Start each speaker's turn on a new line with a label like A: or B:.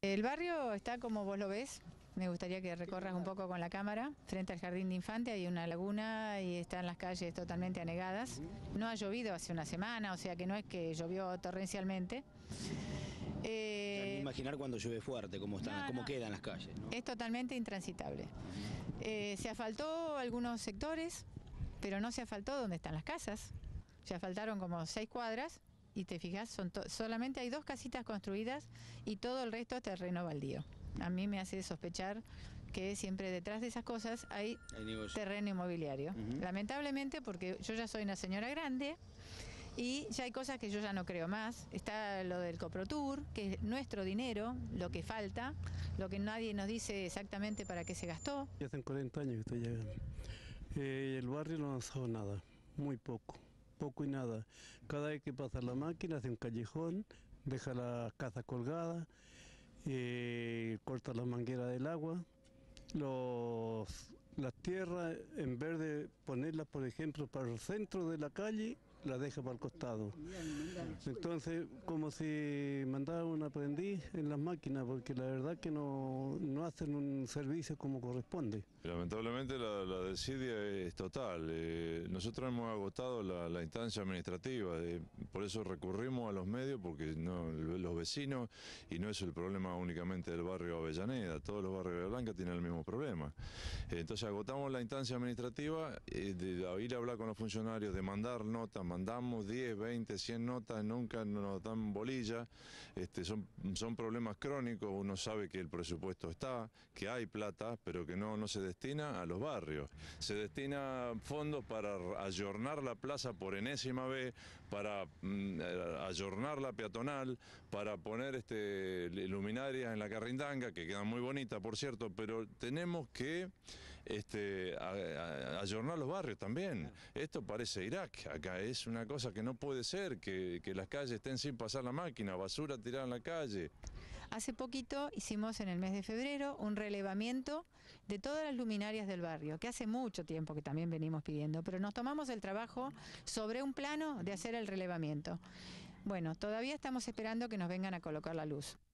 A: El barrio está como vos lo ves. Me gustaría que recorras un poco con la cámara. Frente al jardín de infante hay una laguna y están las calles totalmente anegadas. No ha llovido hace una semana, o sea que no es que llovió torrencialmente.
B: Imaginar cuando llueve fuerte, cómo quedan las calles, ¿no?
A: Es totalmente intransitable. Se asfaltó algunos sectores, pero no se asfaltó donde están las casas. Se asfaltaron como 6 cuadras y te fijas, solamente hay 2 casitas construidas y todo el resto es terreno baldío. A mí me hace sospechar que siempre detrás de esas cosas hay terreno inmobiliario. Lamentablemente, porque yo ya soy una señora grande y ya hay cosas que yo ya no creo más. Está lo del Coprotur, que es nuestro dinero, lo que falta, lo que nadie nos dice exactamente para qué se gastó.
C: Ya hace 40 años que estoy llegando. El barrio no ha avanzado nada, muy poco y nada. Cada vez que pasa la máquina hace un callejón, deja la casa colgada, corta la manguera del agua, las tierras, en vez de ponerlas, por ejemplo, para el centro de la calle, las deja para el costado. Entonces, como si mandara un aprendiz en las máquinas, porque la verdad que no hacen un servicio como corresponde.
D: Lamentablemente la desidia es total. Nosotros hemos agotado la instancia administrativa, por eso recurrimos a los medios, porque los vecinos, y no es el problema únicamente del barrio Avellaneda, todos los barrios de Blanca tienen el mismo problema. Entonces agotamos la instancia administrativa, de ir a hablar con los funcionarios, de mandar notas, mandamos 10, 20, 100 notas, nunca nos dan bolilla. Son problemas crónicos, uno sabe que el presupuesto está, que hay plata, pero que no se destina a los barrios. Se destina fondos para ayornar la plaza por enésima vez, para ayornar la peatonal, para poner luminarias en la Carrindanga, que quedan muy bonitas, por cierto, pero tenemos que ayornar los barrios también. Esto parece Irak, acá es una cosa que no puede ser, que las calles estén sin pasar la máquina, basura tirada en la calle.
A: Hace poquito hicimos en el mes de febrero un relevamiento de todas las luminarias del barrio, que hace mucho tiempo que también venimos pidiendo, pero nos tomamos el trabajo sobre un plano de hacer el relevamiento. Bueno, todavía estamos esperando que nos vengan a colocar la luz.